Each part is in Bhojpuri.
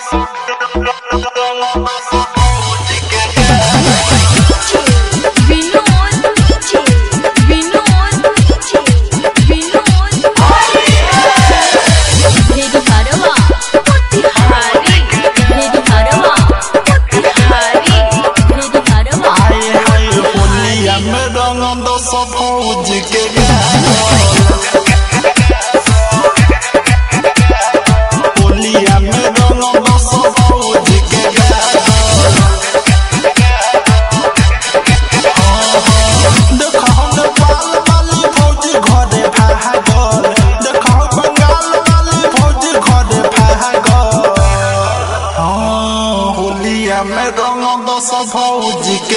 फौजी के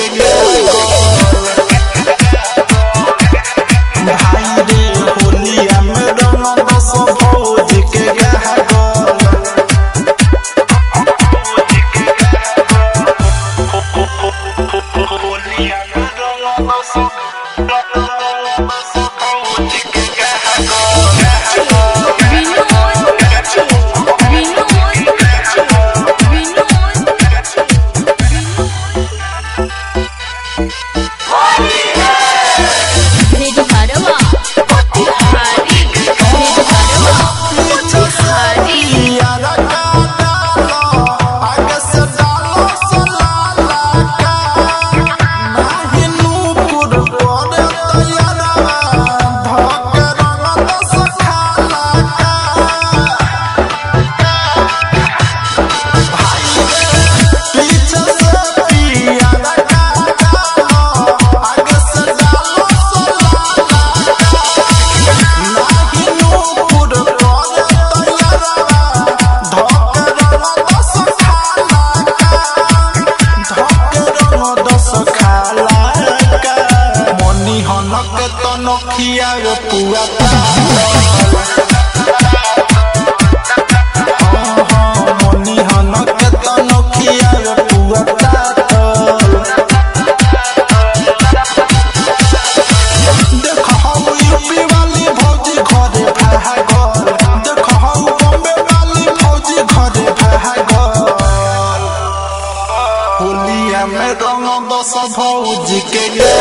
भाई रे होलिया में रंग दस फौजी के होलिया में रंग दस फौजी के नोखिया पुआ मोनी हनक तो नोखिया पुआ देख हम यूपी वाली भौजी घरे भागल देख हम बॉम्बे वाली भौजी घरे भागल होलिया में रंग दस भौजी के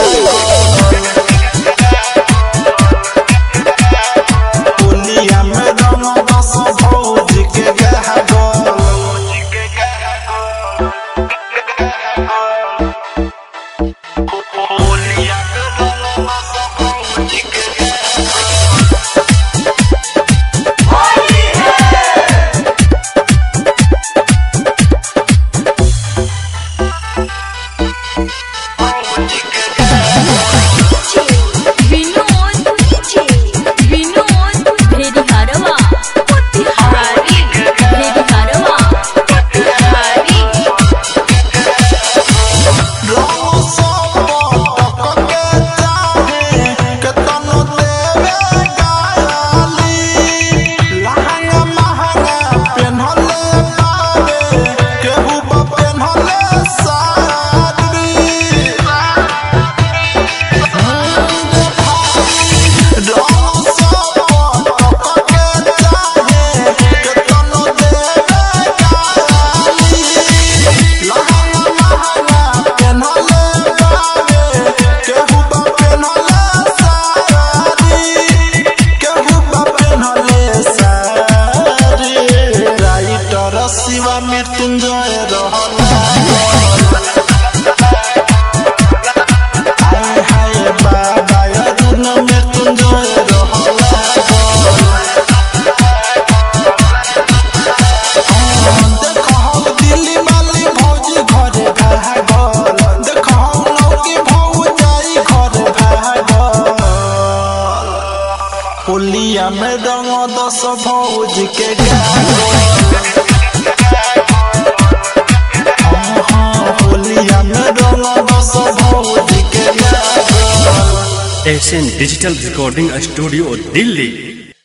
शिवा मृत्युंजय हाय हाय बाबा अरुण मृत्युंजय देख हम दिल्ली वाली भौजी घरे भागल देख हम नौकी भौजाई घरे भागल होलिया में रंग दस भौजी के Asian digital recording studio Delhi.